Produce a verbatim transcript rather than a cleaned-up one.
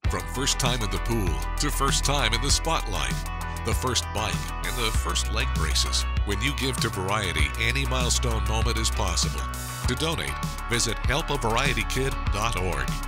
From first time in the pool to first time in the spotlight, the first bike and the first leg braces. When you give to Variety, any milestone moment is possible. To donate, visit help a variety kid dot org.